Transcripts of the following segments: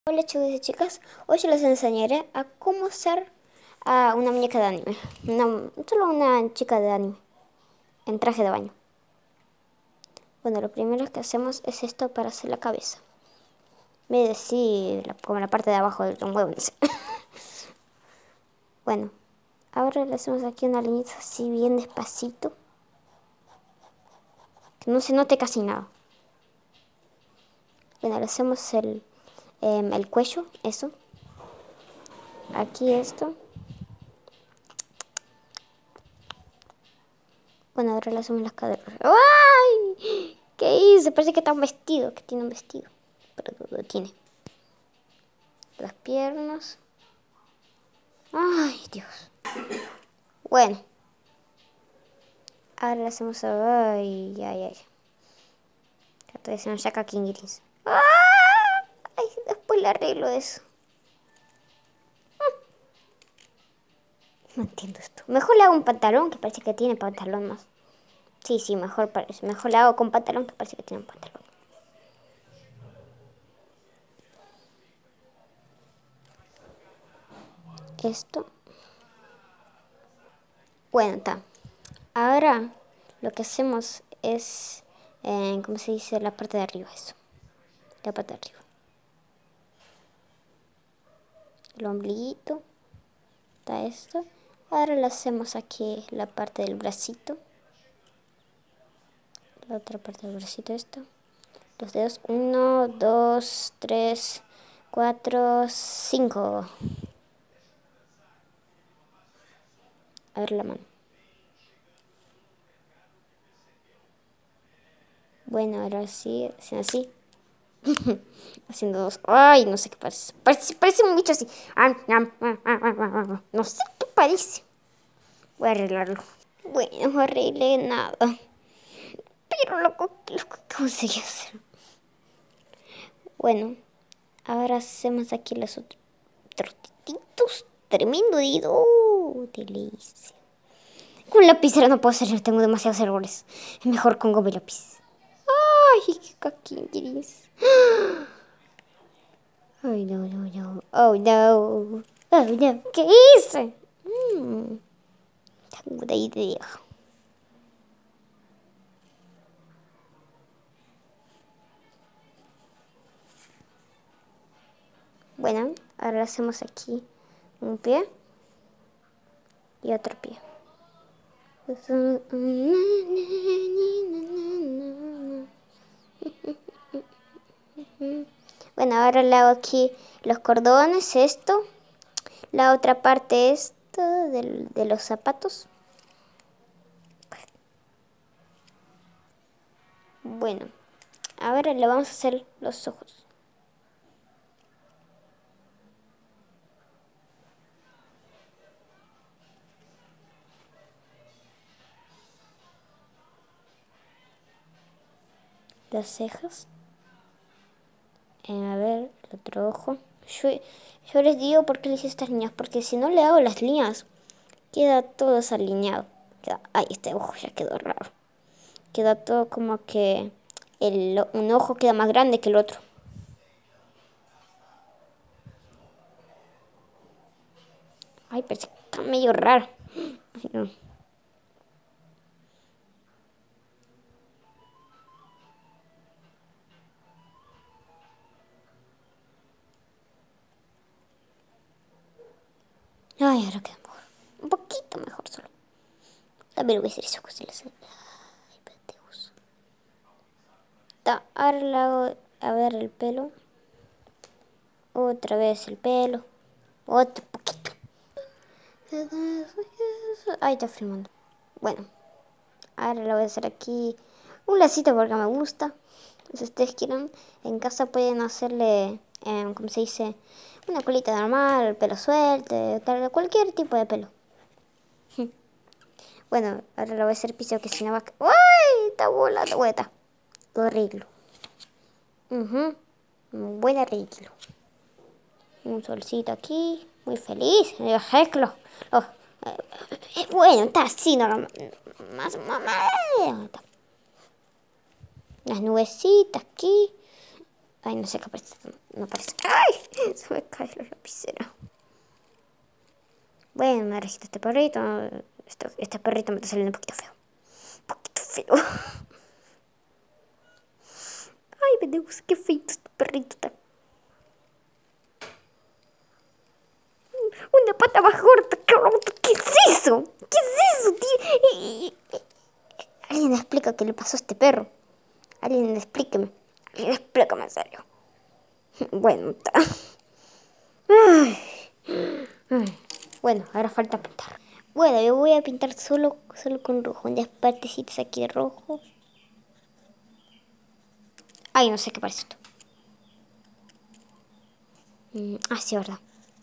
Hola chicos y chicas, hoy yo les enseñaré a cómo hacer a una muñeca de anime, solo una chica de anime, en traje de baño. Bueno, lo primero que hacemos es esto para hacer la cabeza. Me decir como la parte de abajo del huevo, no sé. Bueno, ahora le hacemos aquí una liñita así bien despacito, que no se note casi nada. Bueno, le hacemos el cuello, eso. Aquí esto. Bueno, ahora le hacemos las caderas. ¡Ay! ¿Qué hice? Parece que está un vestido, que tiene un vestido. Pero no lo tiene. Las piernas. ¡Ay, Dios! Bueno. Ahora le hacemos... ¡Ay, ay, ay! Estoy haciendo Shaka King Gris. ¡Ah! Ay, después le arreglo eso. No entiendo esto. Mejor le hago un pantalón, que parece que tiene pantalón más. Sí, mejor parece. Mejor le hago con pantalón, que parece que tiene un pantalón. Esto. Bueno, está. Ahora lo que hacemos es, ¿cómo se dice? La parte de arriba, eso. La parte de arriba. El ombliguito. Está esto. Ahora le hacemos aquí la parte del bracito. La otra parte del bracito, esto. Los dedos. 1, 2, 3, 4, 5. A ver la mano. Bueno, ahora sí, haciendo así. Haciendo dos. Ay, no sé qué parece. Parece un bicho así. No sé qué parece. Voy a arreglarlo. Bueno, no arreglé nada. Pero lo conseguí hacer. Bueno, ahora hacemos aquí los otros trocitos. Tremendo dedo. Delicia. Con lapicera no puedo hacer, tengo demasiados errores. Es mejor con goma y lápiz. Ay, qué caquinguiris. Ay, no. Oh, no. Oh, no. ¿Qué hice? Tengo una idea. Bueno, ahora hacemos aquí un pie y otro pie. Bueno, ahora le hago aquí los cordones, esto. La otra parte esto de los zapatos. Bueno, ahora le vamos a hacer los ojos. Las cejas. A ver, el otro ojo. Yo les digo por qué le hice estas líneas. Porque si no le hago las líneas, queda todo desalineado. Ay, este ojo ya quedó raro. Queda todo como que un ojo queda más grande que el otro. Ay, pero está medio raro. Ay, no. Ay, ahora queda mejor. Un poquito mejor solo. También lo voy a hacer eso. Ay, pendeos. Ahora le hago, a ver, el pelo. Otra vez el pelo. Otro poquito. Ay, está filmando. Bueno, ahora le voy a hacer aquí un lacito porque me gusta. Si ustedes quieren, en casa pueden hacerle, ¿cómo se dice? Una colita normal, pelo suelto, cualquier tipo de pelo. Bueno, ahora le voy a hacer piso que si no va a... ¡Ay! Está volando, vuelta. Lo arreglo. Un buen arreglo. Un solcito aquí. Muy feliz. Arreglo. Bueno, está así normal. Más. Las nubecitas aquí. Ay, no sé qué aparece. No aparece. ¡Ay! Se me cae la lapicera. Bueno, me registro este perrito. Este perrito me está saliendo un poquito feo. Un poquito feo. Ay, me Dios, qué feito este perrito está. Una pata más corta. ¿Qué es eso? ¿Qué es eso, tío? Alguien explica qué le pasó a este perro. Alguien explíqueme. Alguien explícame en serio. Bueno, está. Ay. Ay. Bueno, ahora falta pintar. Bueno, yo voy a pintar solo con rojo. Unas partecitas aquí de rojo. Ay, no sé qué parece esto. Sí, verdad.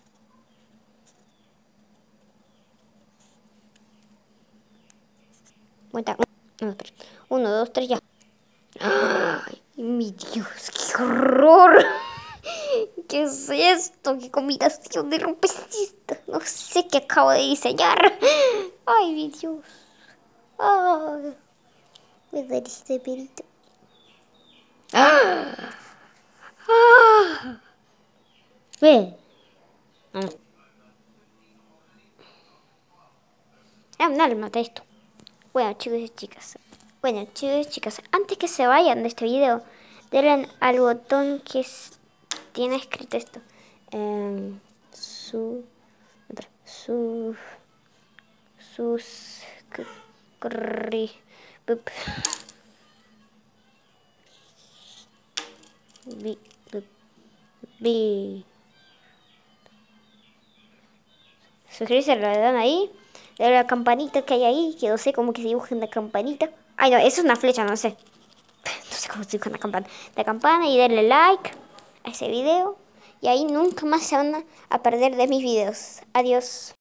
Cuenta. 1, 2, 3, ya. Ay, mi Dios, qué horror. ¿Qué es esto? ¿Qué combinación de rompecista? No sé qué acabo de diseñar. Ay, mi Dios. Ay, me da este perito. ¡Ah! ¡Ah! Ve. No le maté esto. Bueno, chicos y chicas. Bueno, chicos y chicas, antes que se vayan de este video, denle al botón que tiene escrito esto. Sus suscribirse, le dan ahí, le la campanita que hay ahí, que no sé cómo que se dibuja una campanita. Ay, no, eso es una flecha, no sé. No sé cómo se dibuja una campana. La campana y darle like a ese video. Y ahí nunca más se van a perder de mis videos. Adiós.